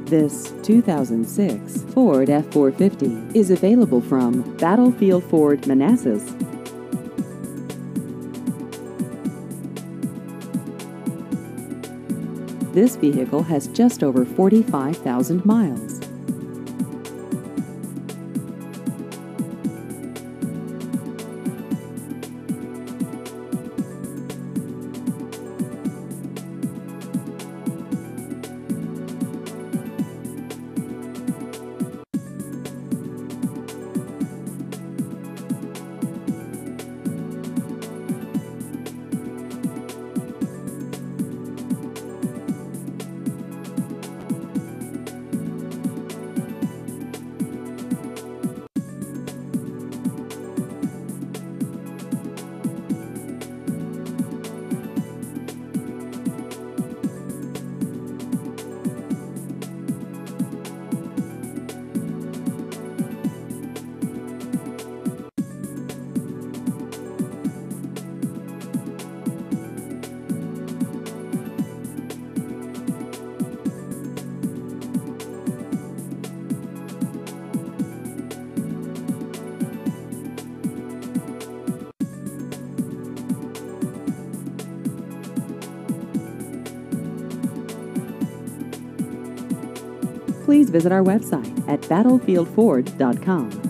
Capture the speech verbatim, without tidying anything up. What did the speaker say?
This two thousand six Ford F four fifty is available from Battlefield Ford Manassas. This vehicle has just over forty-five thousand miles. Please visit our website at battlefield ford dot com.